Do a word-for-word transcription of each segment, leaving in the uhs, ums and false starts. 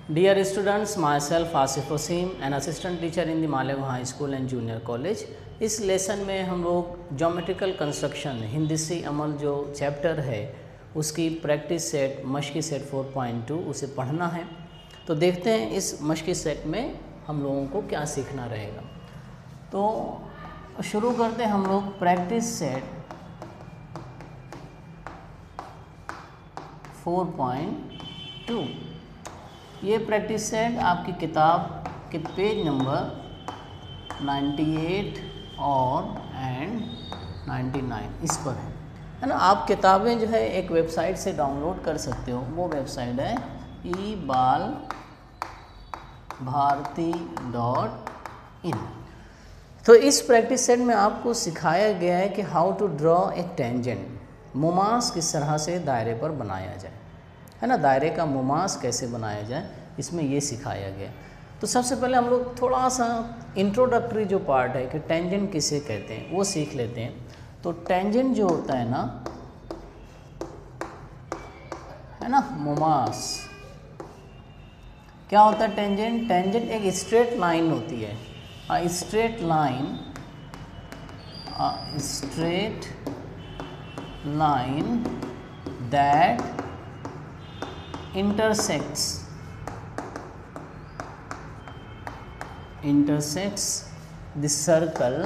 Dear students, myself Asif Wasim, an assistant teacher in the Malegaon High School and Junior College. इस lesson में हम लोग geometrical construction हिंदसी अमल जो chapter है उसकी प्रैक्टिस सेट मशकी सेट फोर पॉइंट टू उसे पढ़ना है। तो देखते हैं इस मशकी सेट में हम लोगों को क्या सीखना रहेगा। तो शुरू करते हैं हम लोग practice set four point two. ये प्रैक्टिस सेट आपकी किताब के पेज नंबर अट्ठानवे और एंड निन्यानवे इस पर है है ना। आप किताबें जो है एक वेबसाइट से डाउनलोड कर सकते हो, वो वेबसाइट है ई बाल भारती डॉट इन। तो इस प्रैक्टिस सेट में आपको सिखाया गया है कि how to draw a tangent, मुमास किस तरह से दायरे पर बनाया जाए, है ना। दायरे का मुमास कैसे बनाया जाए इसमें ये सिखाया गया। तो सबसे पहले हम लोग थोड़ा सा इंट्रोडक्टरी जो पार्ट है कि टेंजेंट किसे कहते हैं वो सीख लेते हैं। तो टेंजेंट जो होता है ना, है ना, मुमास क्या होता है टेंजेंट? टेंजेंट एक स्ट्रेट लाइन होती है, a straight line, a straight line that intersects intersects the circle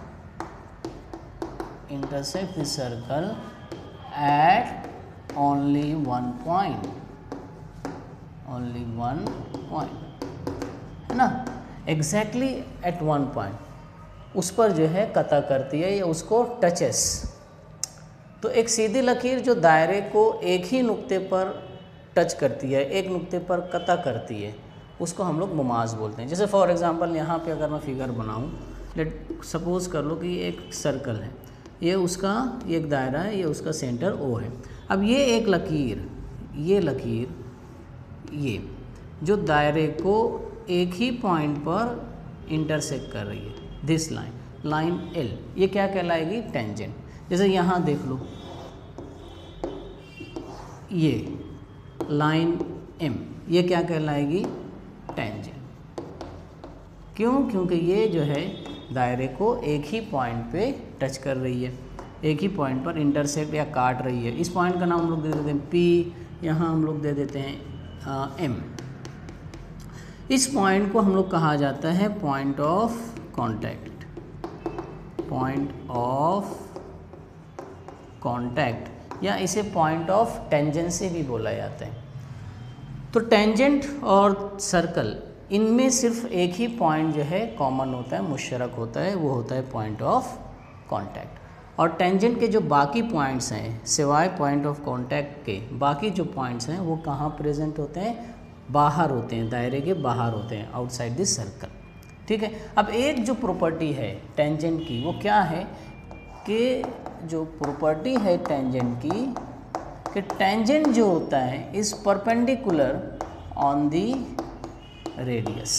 intersect the circle at only one point only one point है ना, exactly at one point उस पर जो है कता करती है या उसको टचेस। तो एक सीधी लकीर जो दायरे को एक ही नुक्ते पर टच करती है, एक नुक्ते पर कता करती है, उसको हम लोग मुमास बोलते हैं। जैसे फॉर एग्जांपल यहाँ पे अगर मैं फिगर बनाऊँ, लेट सपोज कर लो कि ये एक सर्कल है, ये उसका ये एक दायरा है, ये उसका सेंटर ओ है। अब ये एक लकीर, ये लकीर ये जो दायरे को एक ही पॉइंट पर इंटरसेक्ट कर रही है, दिस लाइन लाइन एल, ये क्या कहलाएगी? टेंजेंट। जैसे यहाँ देख लो ये लाइन एम, ये क्या कहलाएगी? टेंजेंट। क्यों? क्योंकि ये जो है दायरे को एक ही पॉइंट पे टच कर रही है, एक ही पॉइंट पर इंटरसेक्ट या काट रही है। इस पॉइंट का नाम हम लोग दे देते हैं पी, यहाँ हम लोग दे देते हैं एम। इस पॉइंट को हम लोग कहा जाता है point of contact, point of contact, या इसे पॉइंट ऑफ टेंजेंसी भी बोला जाता है। तो टेंजेंट और सर्कल इनमें सिर्फ एक ही पॉइंट जो है कॉमन होता है, मुश्तरक होता है, वो होता है पॉइंट ऑफ कांटेक्ट। और टेंजेंट के जो बाकी पॉइंट्स हैं, सिवाय पॉइंट ऑफ कांटेक्ट के बाकी जो पॉइंट्स हैं वो कहाँ प्रेजेंट होते हैं? बाहर होते हैं, दायरे के बाहर होते हैं, आउटसाइड दिस सर्कल। ठीक है। अब एक जो प्रॉपर्टी है टेंजेंट की वो क्या है कि जो प्रॉपर्टी है टेंजेंट की कि टेंजेंट जो होता है is perpendicular on the radius.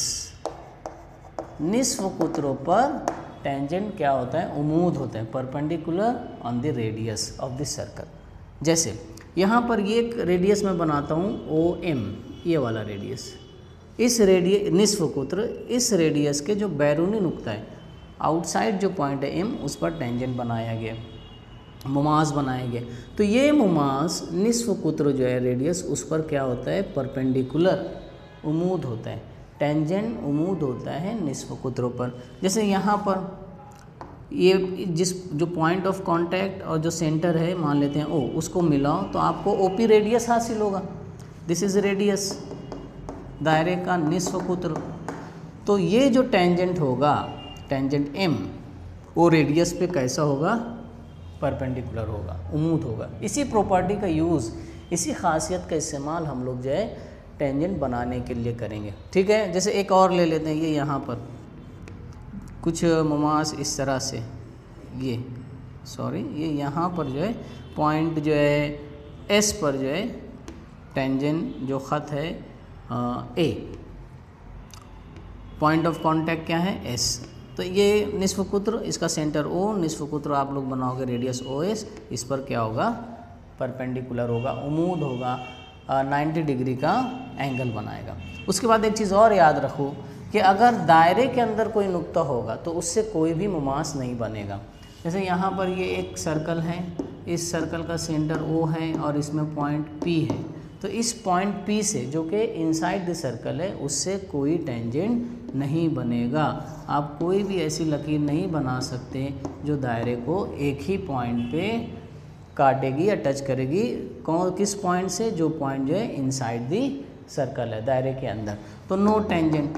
निस्फ कुत्रों पर टेंजेंट क्या होता है? उमूद होता है, perpendicular on the radius of the circle. जैसे यहाँ पर ये एक रेडियस मैं बनाता हूँ ओ एम, ये वाला रेडियस, इस रेडियस निस्फ कुत्र इस रेडियस के जो बैरूनी नुक्ता है, आउटसाइड जो पॉइंट है एम, उस पर टेंजेंट बनाया गया, मुमास बनाया गया। तो ये मुमास निस्फ कुत्र जो है रेडियस, उस पर क्या होता है? परपेंडिकुलर, उमूद होता है। टेंजेंट उमूद होता है निस्फ कुत्रों पर। जैसे यहाँ पर ये जिस जो पॉइंट ऑफ कांटेक्ट और जो सेंटर है मान लेते हैं ओ, उसको मिलाओ तो आपको ओपी रेडियस हासिल होगा। दिस इज रेडियस, दायरे का निस्फ कुत्र। तो ये जो टेंजेंट होगा, टेंजेंट एम, वो रेडियस पे कैसा होगा? परपेंडिकुलर होगा, उमूद होगा। इसी प्रॉपर्टी का यूज़, इसी खासियत का इस्तेमाल हम लोग जो है टेंजेंट बनाने के लिए करेंगे। ठीक है। जैसे एक और ले लेते हैं, ये यहाँ पर कुछ मुमास इस तरह से, ये सॉरी ये यहाँ पर जो है पॉइंट जो है एस पर जो है टेंजेंट जो ख़त है ए, पॉइंट ऑफ कांटेक्ट क्या है? एस। तो ये निस्फ कुत्र, इसका सेंटर ओ, निस्फ कुत्र आप लोग बनाओगे रेडियस ओ एस, इस पर क्या होगा? परपेंडिकुलर होगा, उमूद होगा। नाइन्टी डिग्री का एंगल बनाएगा। उसके बाद एक चीज़ और याद रखो कि अगर दायरे के अंदर कोई नुक्ता होगा तो उससे कोई भी मुमास नहीं बनेगा। जैसे यहाँ पर ये एक सर्कल है, इस सर्कल का सेंटर O है और इसमें पॉइंट P है, तो इस पॉइंट P से जो कि इनसाइड द सर्कल है उससे कोई टेंजेंट नहीं बनेगा। आप कोई भी ऐसी लकीर नहीं बना सकते जो दायरे को एक ही पॉइंट पे काटेगी या टच करेगी। कौन किस पॉइंट से? जो पॉइंट जो है इनसाइड दी सर्कल है, दायरे के अंदर, तो नो टेंजेंट।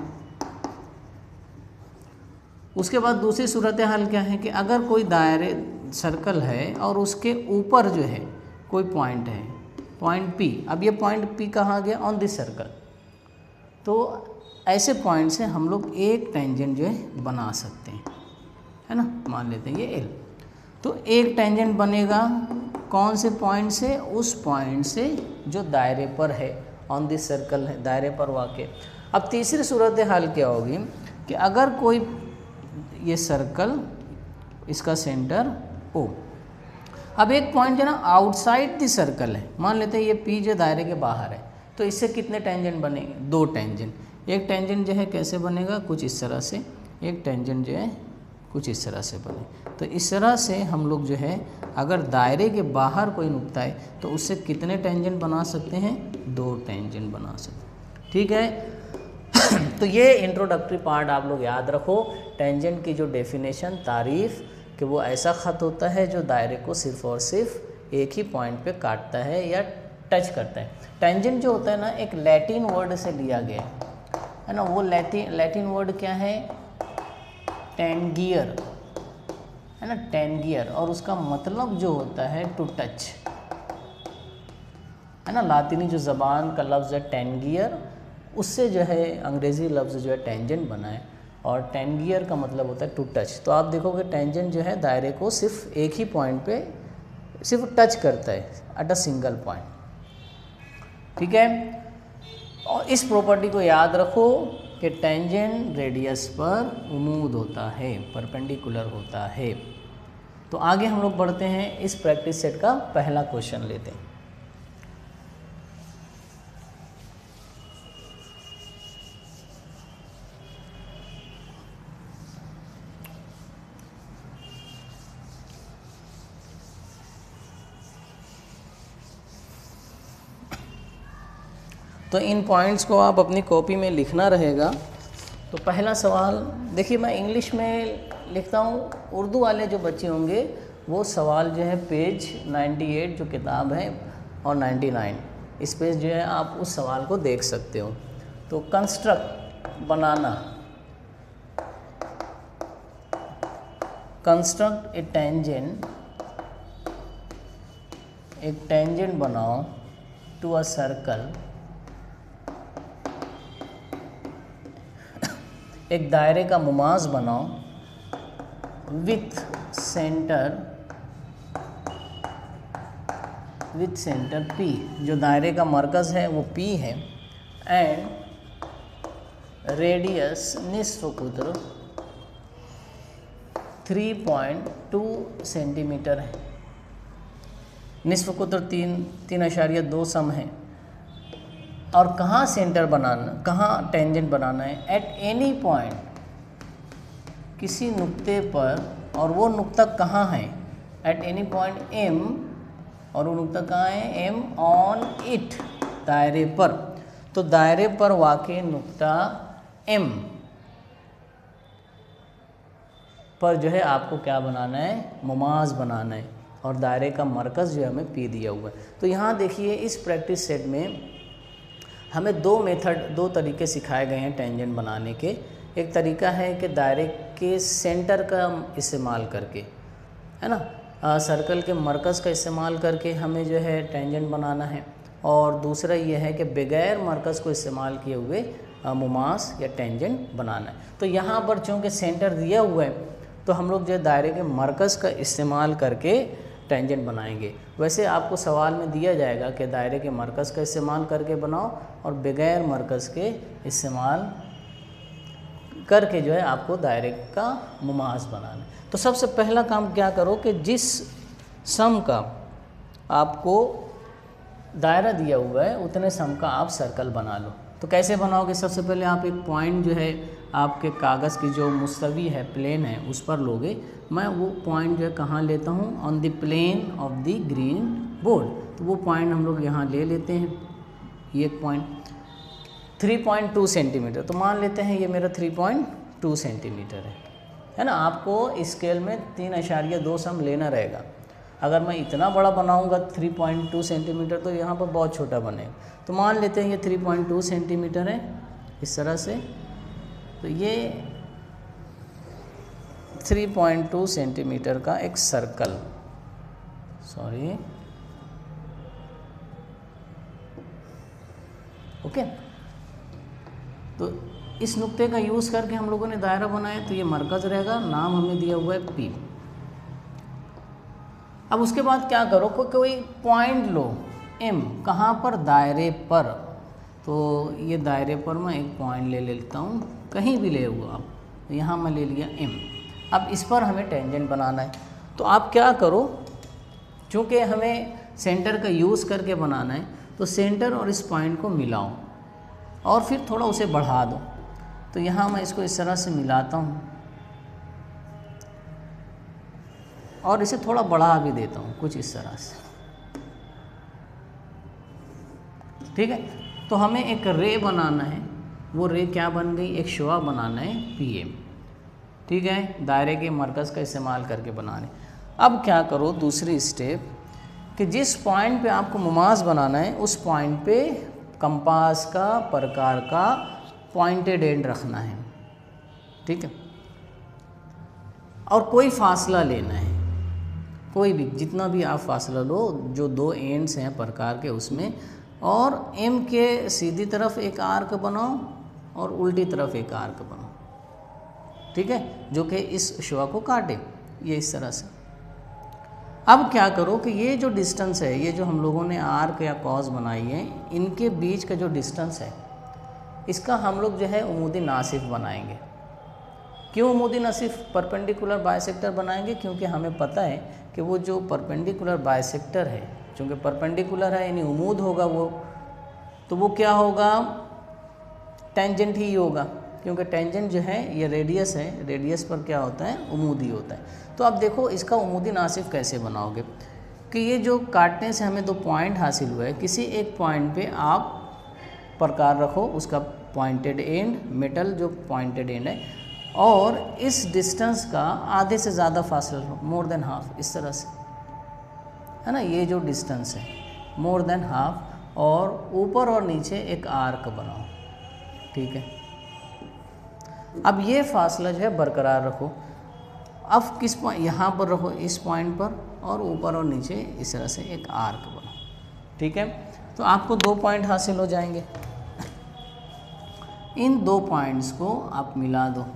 उसके बाद दूसरी सूरत हाल क्या है कि अगर कोई दायरे सर्कल है और उसके ऊपर जो है कोई पॉइंट है, पॉइंट P, अब ये पॉइंट P कहाँ गया? On this circle. तो ऐसे पॉइंट से हम लोग एक टेंजेंट जो है बना सकते हैं, है ना। मान लेते हैं ये L, तो एक टेंजेंट बनेगा कौन से पॉइंट से? उस पॉइंट से जो दायरे पर है, ऑन दिस सर्कल है, दायरे पर वाक़। अब तीसरी सूरत हाल क्या होगी कि अगर कोई ये सर्कल, इसका सेंटर O, अब एक पॉइंट जो ना आउटसाइड द सर्कल है, मान लेते हैं ये P जो दायरे के बाहर है, तो इससे कितने टेंजेंट बनेंगे? दो टेंजेंट। एक टेंजेंट जो है कैसे बनेगा? कुछ इस तरह से, एक टेंजेंट जो है कुछ इस तरह से बने। तो इस तरह से हम लोग जो है अगर दायरे के बाहर कोई नुक्ता है तो उससे कितने टेंजेंट बना सकते हैं? दो टेंजेंट बना सकते हैं, ठीक है। तो ये इंट्रोडक्टरी पार्ट आप लोग याद रखो। टेंजेंट की जो डेफिनेशन, तारीफ़, कि वो ऐसा ख़त होता है जो दायरे को सिर्फ और सिर्फ एक ही पॉइंट पे काटता है या टच करता है। टेंजेंट जो होता है ना, एक लैटिन वर्ड से लिया गया है ना। वो लैटिन लैटिन वर्ड क्या है? टेंगियर, है ना, टेंगियर, और उसका मतलब जो होता है टू टच, है ना। लातिनी जो ज़बान का लफ्ज़ है टेंगियर, उससे जो है अंग्रेज़ी लफ्ज़ जो है टेंजेंट बना है, और टेंगियर का मतलब होता है टू टच। तो आप देखोगे टेंजेंट जो है दायरे को सिर्फ एक ही पॉइंट पे सिर्फ टच करता है, एट अ सिंगल पॉइंट, ठीक है। और इस प्रॉपर्टी को याद रखो कि टेंजेंट रेडियस पर उमूद होता है, परपेंडिकुलर होता है। तो आगे हम लोग बढ़ते हैं, इस प्रैक्टिस सेट का पहला क्वेश्चन लेते हैं। तो इन पॉइंट्स को आप अपनी कॉपी में लिखना रहेगा। तो पहला सवाल देखिए, मैं इंग्लिश में लिखता हूँ, उर्दू वाले जो बच्चे होंगे वो सवाल जो है पेज अट्ठानवे जो किताब है और निन्यानवे, इस पेज जो है आप उस सवाल को देख सकते हो। तो कंस्ट्रक्ट, बनाना, कंस्ट्रक्ट ए टेंजेंट, एक टेंजेंट बनाओ टू अ सर्कल, एक दायरे का मुमास बनाओ with centre with centre P, जो दायरे का मरकज़ है वो P है, एंड रेडियस निस्फ कुत्र तीन पॉइंट दो सेंटीमीटर है। निस्फ कुत्र तीन तीन अशारिया दो सम है। और कहाँ सेंटर बनाना, कहाँ टेंजेंट बनाना है? एट एनी पॉइंट, किसी नुक्ते पर, और वो नुक्ता कहाँ है? एट एनी पॉइंट M, और वो नुक्ता कहाँ है? M ऑन इट, दायरे पर। तो दायरे पर वाक़े नुक्ता M पर जो है आपको क्या बनाना है? मुमास बनाना है, और दायरे का मरकज़ जो है हमें P दिया हुआ है। तो यहाँ देखिए इस प्रैक्टिस सेट में हमें दो मेथड, दो तरीके सिखाए गए हैं टेंजेंट बनाने के। एक तरीका है कि दायरे के सेंटर का इस्तेमाल करके, है ना, आ, सर्कल के मरकज़ का इस्तेमाल करके हमें जो है टेंजेंट बनाना है, और दूसरा ये है कि बगैर मरकज़ को इस्तेमाल किए हुए मुमास या टेंजेंट बनाना है। तो यहाँ पर चूँकि सेंटर दिया हुआ है तो हम लोग जो है दायरे के मरकज़ का इस्तेमाल करके टेंजेंट बनाएंगे। वैसे आपको सवाल में दिया जाएगा कि दायरे के मरकज़ का इस्तेमाल करके बनाओ और बगैर मरकज़ के इस्तेमाल करके जो है आपको दायरे का मुमास बनाना है। तो सबसे पहला काम क्या करो कि जिस सम का आपको दायरा दिया हुआ है उतने सम का आप सर्कल बना लो। तो कैसे बनाओगे? सबसे पहले आप एक पॉइंट जो है आपके कागज़ की जो मुस्तवी है, प्लेन है, उस पर लोगे। मैं वो पॉइंट जो है कहाँ लेता हूँ? On the plane of the green board. तो वो पॉइंट हम लोग यहाँ ले लेते हैं। ये एक point three point two centimetre, तो मान लेते हैं ये मेरा थ्री पॉइंट टू सेंटीमीटर है, है ना। आपको स्केल में तीन अशारिया दो सम लेना रहेगा। अगर मैं इतना बड़ा बनाऊंगा थ्री पॉइंट टू सेंटीमीटर तो यहाँ पर बहुत छोटा बनेगा। तो मान लेते हैं ये थ्री पॉइंट टू सेंटीमीटर है इस तरह से। तो ये थ्री पॉइंट टू सेंटीमीटर का एक सर्कल, सॉरी ओके। तो इस नुक्ते का यूज़ करके हम लोगों ने दायरा बनाया। तो ये मरकज़ रहेगा, नाम हमें दिया हुआ है पी। अब उसके बाद क्या करो, को, कोई पॉइंट लो एम, कहाँ पर? दायरे पर। तो ये दायरे पर मैं एक पॉइंट ले लेता हूँ, कहीं भी ले हुआ आप। तो यहाँ मैं ले लिया एम। अब इस पर हमें टेंजेंट बनाना है। तो आप क्या करो, चूँकि हमें सेंटर का यूज़ करके बनाना है, तो सेंटर और इस पॉइंट को मिलाओ और फिर थोड़ा उसे बढ़ा दो। तो यहाँ मैं इसको इस तरह से मिलाता हूँ और इसे थोड़ा बढ़ा भी देता हूँ कुछ इस तरह से, ठीक है। तो हमें एक रे बनाना है। वो रे क्या बन गई? एक शुआ बनाना है पी एम, ठीक है। दायरे के मरकज़ का इस्तेमाल करके बनाने। अब क्या करो, दूसरी स्टेप, कि जिस पॉइंट पे आपको मुमास बनाना है उस पॉइंट पे कंपास का प्रकार का पॉइंटेड एंड रखना है, ठीक है। और कोई फासला लेना है, कोई भी, जितना भी आप फासला लो, जो दो एंड्स हैं प्रकार के उसमें। और एम के सीधी तरफ एक आर्क बनाओ और उल्टी तरफ एक आर्क बनाओ, ठीक है, जो कि इस शुआ को काटे, ये इस तरह से। अब क्या करो कि ये जो डिस्टेंस है, ये जो हम लोगों ने आर्क या कॉस बनाई है, इनके बीच का जो डिस्टेंस है, इसका हम लोग जो है उमूदी नासिफ बनाएंगे। क्यों उमूदी नासिफ? परपेंडिकुलर बाइसेक्टर बनाएंगे, क्योंकि हमें पता है कि वो जो परपेंडिकुलर बाइसेक्टर है, क्योंकि परपेंडिकुलर है यानी उमूद होगा वो, तो वो क्या होगा? टेंजेंट ही होगा, क्योंकि टेंजेंट जो है ये रेडियस है, रेडियस पर क्या होता है? उमूदी होता है। तो अब देखो इसका उमूदी नासिफ कैसे बनाओगे, कि ये जो काटने से हमें दो पॉइंट हासिल हुआ है, किसी एक पॉइंट पे आप प्रकार रखो, उसका पॉइंटेड एंड, मेटल जो पॉइंटेड एंड है, और इस डिस्टेंस का आधे से ज़्यादा फासला लो, मोर देन हाफ, इस तरह से, है ना। ये जो डिस्टेंस है मोर देन हाफ, और ऊपर और नीचे एक आर्क बनाओ, ठीक है। अब ये फासला जो है बरकरार रखो। अब किस पॉइंट? यहाँ पर रखो, इस पॉइंट पर, और ऊपर और नीचे इस तरह से एक आर्क बनाओ, ठीक है। तो आपको दो पॉइंट हासिल हो जाएंगे। इन दो पॉइंट्स को आप मिला दो,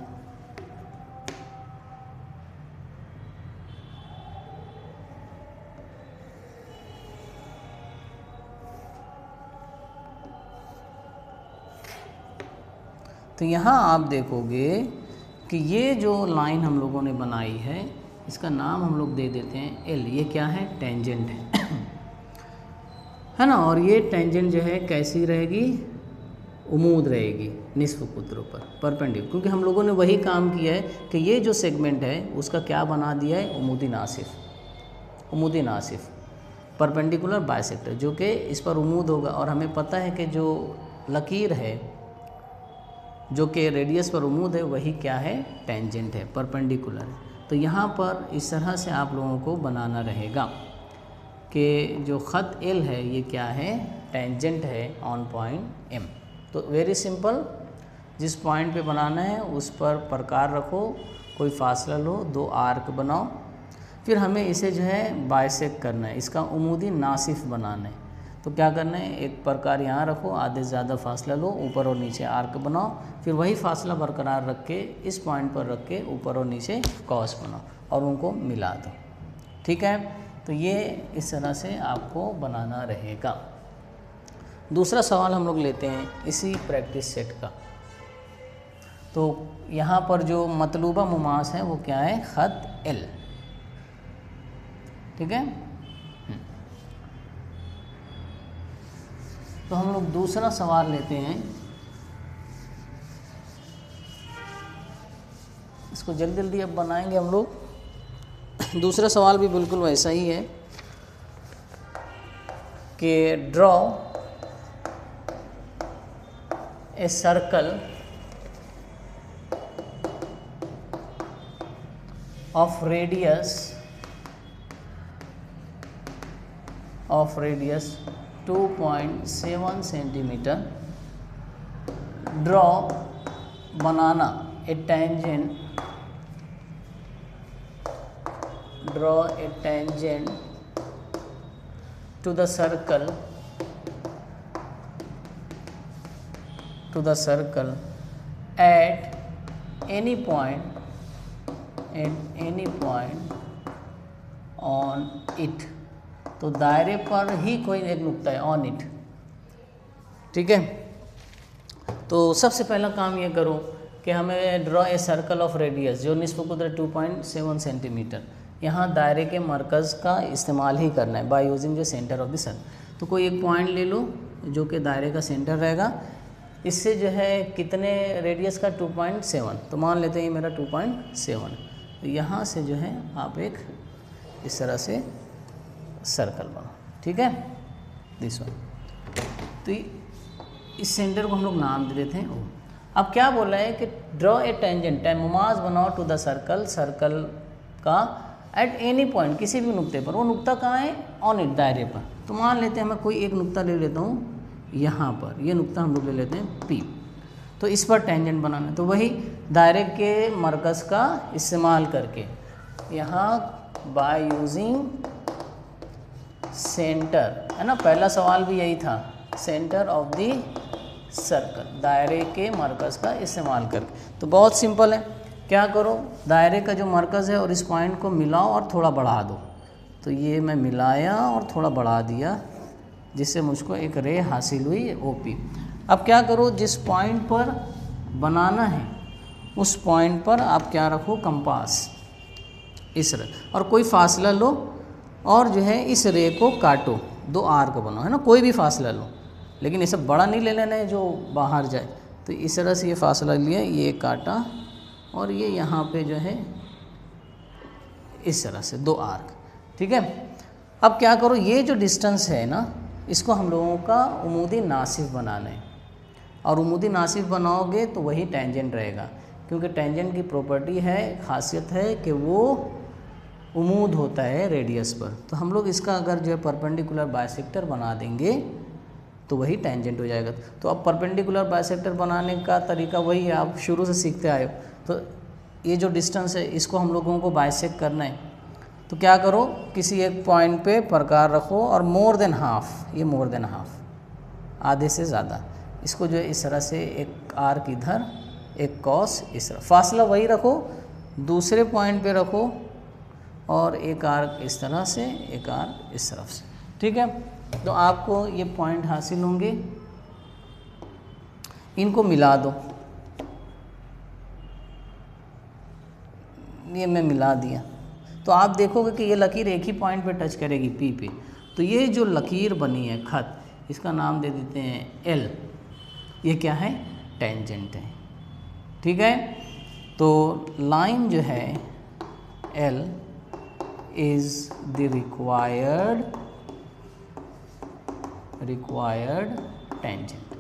तो यहाँ आप देखोगे कि ये जो लाइन हम लोगों ने बनाई है, इसका नाम हम लोग दे देते हैं एल। ये क्या है? टेंजेंट है, है ना। और ये टेंजेंट जो है कैसी रहेगी? उमूद रहेगी निस्फ कुतरों पर, परपेंडिकुलर, क्योंकि हम लोगों ने वही काम किया है कि ये जो सेगमेंट है उसका क्या बना दिया है? उमूदी नासिफ, उमूदी नासिफ, परपेंडिकुलर बाइसेक्टर, जो कि इस पर उमूद होगा। और हमें पता है कि जो लकीर है जो कि रेडियस पर उमूद है, वही क्या है? टेंजेंट है, परपेंडिकुलर है। तो यहाँ पर इस तरह से आप लोगों को बनाना रहेगा कि जो ख़त एल है ये क्या है? टेंजेंट है ऑन पॉइंट एम। तो वेरी सिंपल, जिस पॉइंट पे बनाना है उस पर प्रकार रखो, कोई फासला लो, दो आर्क बनाओ, फिर हमें इसे जो है बाइसेक्ट करना है, इसका उमूदी नासिफ बनाना है। तो क्या करना है? एक प्रकार यहाँ रखो, आधे से ज़्यादा फासला लो, ऊपर और नीचे आर्क बनाओ, फिर वही फासला बरकरार रख के इस पॉइंट पर रख के ऊपर और नीचे कॉस बनाओ और उनको मिला दो, ठीक है। तो ये इस तरह से आपको बनाना रहेगा। दूसरा सवाल हम लोग लेते हैं इसी प्रैक्टिस सेट का। तो यहाँ पर जो मतलूबा मुमास है वो क्या है? ख़त एल, ठीक है। तो हम लोग दूसरा सवाल लेते हैं, इसको जल्दी जल्दी अब बनाएंगे हम लोग। दूसरा सवाल भी बिल्कुल वैसा ही है कि draw a circle of radius of radius two point seven centimetre, draw बनाना a tangent draw a tangent to the circle to the circle at any point at any point on it। तो दायरे पर ही कोई एक नुक्ता है, on it. ठीक है, तो सबसे पहला काम ये करो कि हमें draw a circle of radius जो निस्फ कुदरत टू पॉइंट सेवन सेंटीमीटर, यहाँ दायरे के मरकज़ का इस्तेमाल ही करना है by using the centre of the circle. तो कोई एक पॉइंट ले लो जो कि दायरे का सेंटर रहेगा, इससे जो है कितने रेडियस का टू पॉइंट सेवन, तो मान लेते हैं मेरा टू पॉइंट सेवन। तो यहाँ से जो है आप एक इस तरह से सर्कल बनाओ। ठीक है, दिस वन। तो इस सेंटर को हम लोग नाम दे देते हैं ओ। अब क्या बोला है कि ड्रॉ ए टेंजेंट, मुमाज बनाओ टू द सर्कल, सर्कल का एट एनी पॉइंट, किसी भी नुक्ते पर। वो नुक्ता कहाँ है? ऑन इट, दायरे पर। तो मान लेते हैं मैं कोई एक नुक्ता ले लेता हूँ यहाँ पर, ये नुक्ता हम लोग ले लेते हैं पी। तो इस पर टेंजेंट बनाना है, तो वही दायरे के मरकज़ का इस्तेमाल करके यहाँ बाय यूजिंग सेंटर, है ना, पहला सवाल भी यही था, सेंटर ऑफ द सर्कल, दायरे के मरकज़ का इस्तेमाल करके। तो बहुत सिंपल है, क्या करो, दायरे का जो मरकज़ है और इस पॉइंट को मिलाओ और थोड़ा बढ़ा दो। तो ये मैं मिलाया और थोड़ा बढ़ा दिया, जिससे मुझको एक रे हासिल हुई ओ पी। अब क्या करो, जिस पॉइंट पर बनाना है उस पॉइंट पर आप क्या रखो, कंपास इस तरह, और कोई फासला लो और जो है इस रे को काटो, दो आर्क बनाओ, है ना, कोई भी फासला लो, लेकिन ये सब बड़ा नहीं ले लेना है जो बाहर जाए। तो इस तरह से ये फासला लिया, ये काटा और ये यहाँ पे जो है इस तरह से दो आर्क। ठीक है, अब क्या करो, ये जो डिस्टेंस है ना, इसको हम लोगों का उमूदी नासिफ बनाना है, और उमूदी नासिफ बनाओगे तो वही टेंजेंट रहेगा, क्योंकि टेंजेंट की प्रॉपर्टी है, खासियत है कि वो उमूद होता है रेडियस पर। तो हम लोग इसका अगर जो है परपेंडिकुलर बाइसेक्टर बना देंगे तो वही टेंजेंट हो जाएगा। तो अब परपेंडिकुलर बाइसेक्टर बनाने का तरीका वही है, आप शुरू से सीखते आए हो। तो ये जो डिस्टेंस है इसको हम लोगों को बाइसेक्ट करना है, तो क्या करो, किसी एक पॉइंट पे प्रकार रखो और मोर देन हाफ, ये मोर देन हाफ, आधे से ज़्यादा, इसको जो है इस तरह से एक आर्क इधर, एक कॉस इस तरह, फासला वही रखो, दूसरे पॉइंट पे रखो और एक आर्क इस तरह से, एक आर्क इस तरफ से। ठीक है, तो आपको ये पॉइंट हासिल होंगे, इनको मिला दो, ये मैं मिला दिया, तो आप देखोगे कि ये लकीर एक ही पॉइंट पे टच करेगी, पी पे। तो ये जो लकीर बनी है खत, इसका नाम दे देते हैं एल, ये क्या है, टेंजेंट है। ठीक है, तो लाइन जो है L is the required required tangent.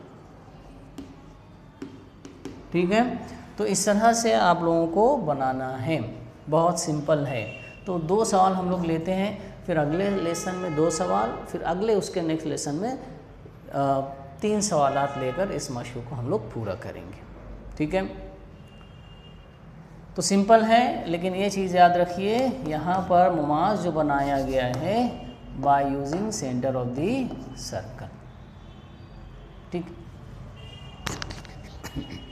ठीक है, तो इस तरह से आप लोगों को बनाना है, बहुत सिंपल है। तो दो सवाल हम लोग लेते हैं, फिर अगले लेसन में दो सवाल, फिर अगले उसके नेक्स्ट लेसन में आ, तीन सवालात लेकर इस मशक़ को हम लोग पूरा करेंगे। ठीक है, तो सिंपल है, लेकिन ये चीज़ याद रखिए, यहाँ पर मुमाज जो बनाया गया है by using centre of the circle. ठीक।